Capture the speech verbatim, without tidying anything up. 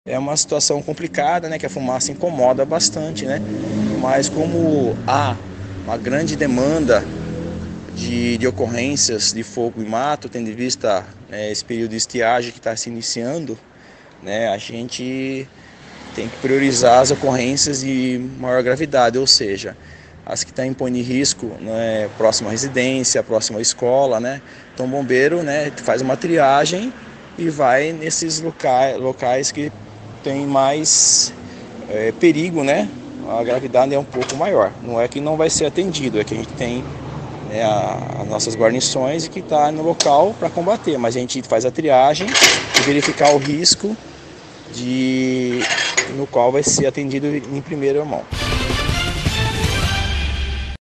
É uma situação complicada, né, que a fumaça incomoda bastante, né? Mas como há uma grande demanda de, de ocorrências de fogo e mato, tendo em vista né, esse período de estiagem que está se iniciando, né, a gente tem que priorizar as ocorrências de maior gravidade, ou seja, as que estão impondo risco, né, próxima à residência, próxima à escola, né? Então o bombeiro, né, faz uma triagem e vai nesses locais, locais que tem mais é, perigo, né? A gravidade é um pouco maior. Não é que não vai ser atendido, é que a gente tem né, a, as nossas guarnições e que está no local para combater, mas a gente faz a triagem e verificar o risco de no qual vai ser atendido em primeira mão.